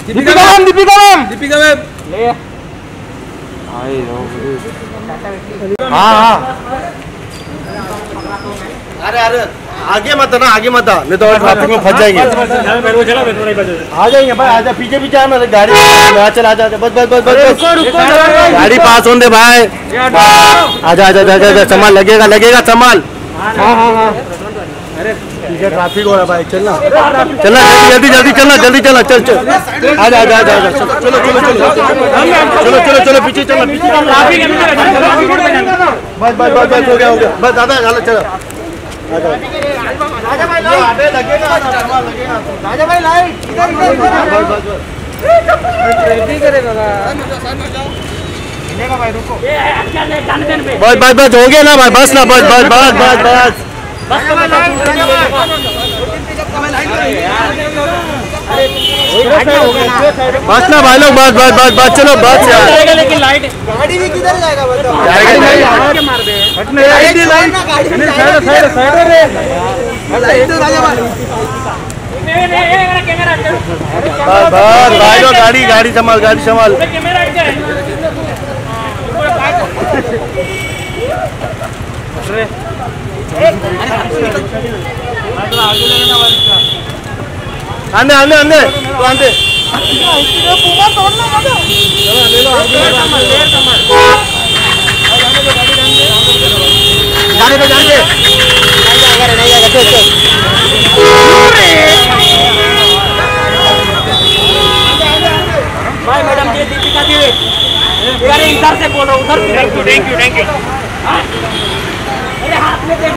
Deepika ma'am, Deepika ma'am, Deepika ma'am ले हाँ। अरे अरे आगे मत ना, आगे मत नहीं तो ट्रैफिक में फंस जाएंगे। आ जाएंगे भाई, आजा पीछे पीछे आना, गाड़ी चल आजा, बस बस बस बस, गाड़ी पास होने दे भाई। आजा आजा आजा, सामान लगेगा लगेगा सामान। हाँ। अरे पीछे ट्रैफिक हो रहा है भाई, चलना चलना, जल्दी जल्दी चलना, जल्दी चलना, चल चल, आजा आजा आजा आजा, चलो चलो चलो चलो चलो चलो, पीछे चलना, पीछे बस बस बस बस, हो गया बस, दादा चलो राजा भाई लाइट लगेगा, राजा भाई लाइट इधर भाई, रुको बस बस बस, हो गया ना भाई, बस ना, बस बस बस बस बस बस ना भाई लोग, बस बस बस बस, चलो बस यार। लेकिन लाइट गाड़ी भी किधर जाएगा बताओ? बस बस भाई लोग, गाड़ी गाड़ी संभाल, गाड़ी संभाल। आने आने आने तो आने, जाने पे जाने नहीं जाएगा, भाई मैडम जी, दीपिका जी, इधर से बोलो, उधर। Thank you thank you thank you.